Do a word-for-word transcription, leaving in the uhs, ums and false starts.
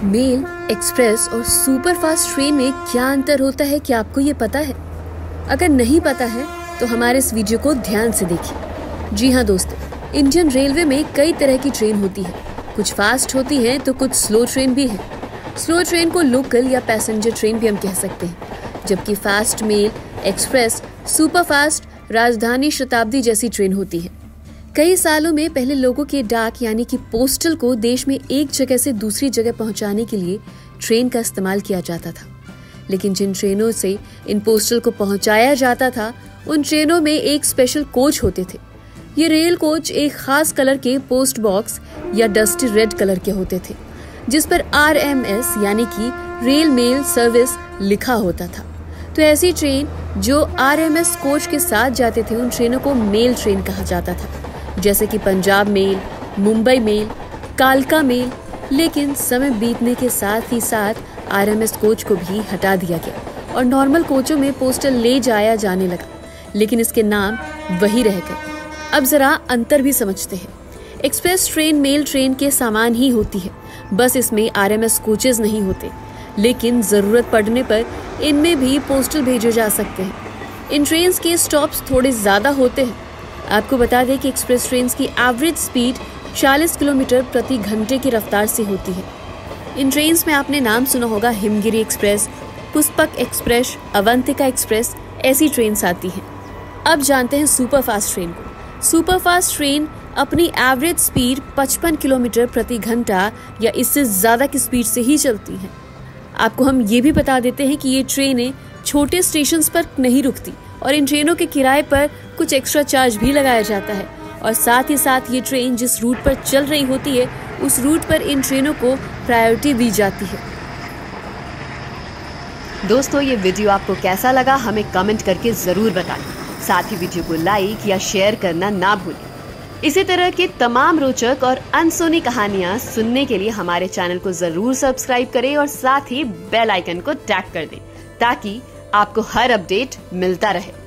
Mail, express और superfast train में क्या अंतर होता है, क्या आपको ये पता है? अगर नहीं पता है तो हमारे इस वीडियो को ध्यान से देखिए। जी हाँ दोस्तों, इंडियन रेलवे में कई तरह की ट्रेन होती है। कुछ फास्ट होती हैं तो कुछ स्लो ट्रेन भी है। स्लो ट्रेन को लोकल या पैसेंजर ट्रेन भी हम कह सकते हैं, जबकि फास्ट मेल, एक्सप्रेस, सुपरफास्ट, राजधानी शताब्दी जैसी ट्रेन होती है। कई सालों में पहले लोगों के डाक यानी कि पोस्टल को देश में एक जगह से दूसरी जगह पहुंचाने के लिए ट्रेन का इस्तेमाल किया जाता था। लेकिन जिन ट्रेनों से इन पोस्टल को पहुंचाया जाता था, उन ट्रेनों में एक स्पेशल कोच होते थे। ये रेल कोच एक खास कलर के पोस्ट बॉक्स या डस्टी रेड कलर के होते थे, जिस पर आर एम एस यानी कि रेल मेल सर्विस लिखा होता था। तो ऐसी ट्रेन जो आर एम एस कोच के साथ जाते थे, उन ट्रेनों को मेल ट्रेन कहा जाता था, जैसे कि पंजाब मेल, मुंबई मेल, कालका मेल। लेकिन समय बीतने के साथ ही साथ आर एम एस कोच को भी हटा दिया गया और नॉर्मल कोचों में पोस्टल ले जाया जाने लगा, लेकिन इसके नाम वही रह गए। अब जरा अंतर भी समझते हैं। एक्सप्रेस ट्रेन मेल ट्रेन के समान ही होती है, बस इसमें आर एम एस कोचेज नहीं होते, लेकिन जरूरत पड़ने पर इनमें भी पोस्टल भेजे जा सकते हैं। इन ट्रेन के स्टॉप्स थोड़े ज्यादा होते हैं। आपको बता दें कि एक्सप्रेस ट्रेन की एवरेज स्पीड चालीस किलोमीटर प्रति घंटे की रफ्तार से होती है। इन ट्रेन में आपने नाम सुना होगा Himgiri Express, Pushpak Express, Avantika Express, ऐसी ट्रेन आती हैं। अब जानते हैं सुपरफास्ट ट्रेन को। सुपरफास्ट ट्रेन अपनी एवरेज स्पीड पचपन किलोमीटर प्रति घंटा या इससे ज्यादा की स्पीड से ही चलती हैं। आपको हम ये भी बता देते हैं कि ये ट्रेनें छोटे स्टेशन पर नहीं रुकती और इन ट्रेनों के किराए पर कुछ एक्स्ट्रा चार्ज भी लगाया जाता है। और साथ ही साथ ये ट्रेन जिस रूट पर चल रही होती है, उस रूट पर इन ट्रेनों को प्रायोरिटी दी जाती है। दोस्तों, ये वीडियो आपको कैसा लगा हमें कमेंट करके जरूर बताएं। साथ ही वीडियो को लाइक या शेयर करना ना भूलें। इसी तरह के तमाम रोचक और अनसुनी कहानियां सुनने के लिए हमारे चैनल को जरूर सब्सक्राइब करें और साथ ही बेल आइकन को टैप कर दें, ताकि आपको हर अपडेट मिलता रहे।